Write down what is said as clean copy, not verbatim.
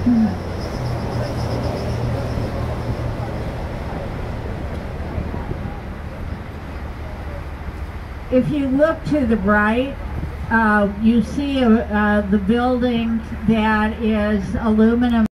If you look to the right, you see the building that is aluminum